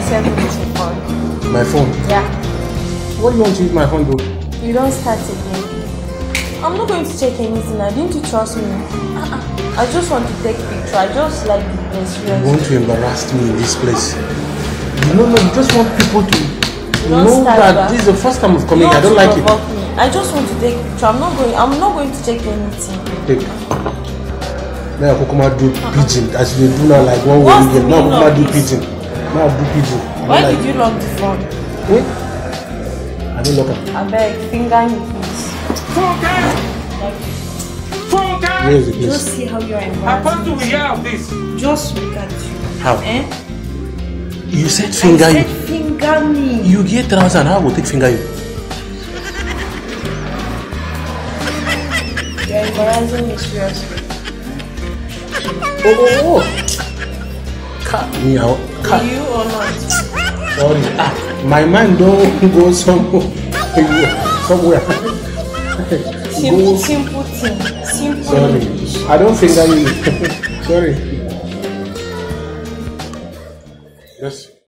send me with your phone. My phone? Yeah. What do you want to use my phone, though? You don't start again. I'm not going to check anything. Didn't you trust me? I just want to take picture. I just like the experience. You want to embarrass me in this place? No, you just want people to know that this is the first time of coming. I don't like it. Me. I just want to take picture. I'm not going to check anything. Take. Now Kokoma do pigeon as you do now, like one way again. Now Kokoma do pigeon. Now do pigeon. Why did you lock the phone? I don't lock it. I beg, finger me please. Where is the place? Just see how you are embarrassing. I want to hear of this. Just look at you. How? You said finger I you. said finger me. You get 1,000, I will take finger you. You are embarrassing me seriously. Oh. Cut me out. Cut. You or not? Sorry. My mind don't go somewhere. Simple thing. Simple Sorry. English. I don't finger you. Sorry. Yes.